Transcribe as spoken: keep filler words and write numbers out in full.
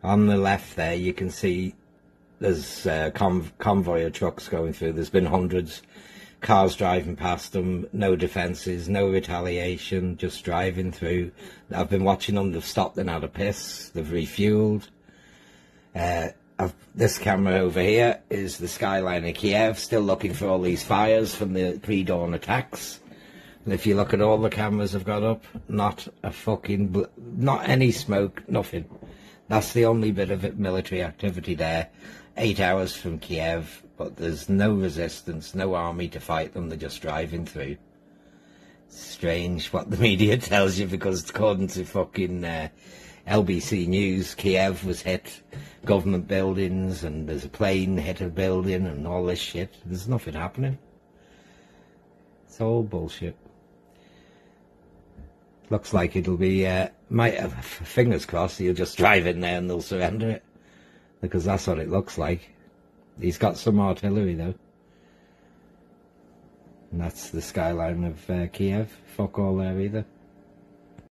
On the left there, you can see there's a conv convoy of trucks going through. There's been hundreds, cars driving past them, no defences, no retaliation, just driving through. I've been watching them. They've stopped and had a piss. They've refuelled. Uh, I've, this camera over here is the skyline of Kiev, still looking for all these fires from the pre-dawn attacks. And if you look at all the cameras I've got up, not a fucking, bl not any smoke, nothing. That's the only bit of it, military activity there. Eight hours from Kiev, but there's no resistance, no army to fight them. They're just driving through. Strange what the media tells you, because according to fucking uh, L B C News, Kiev was hit, government buildings, and there's a plane hit a building and all this shit. There's nothing happening. It's all bullshit. Looks like it'll be, uh, my, uh, fingers crossed, he'll just drive in there and they'll surrender it. Because that's what it looks like. He's got some artillery though. And that's the skyline of uh, Kiev. Fuck all there either.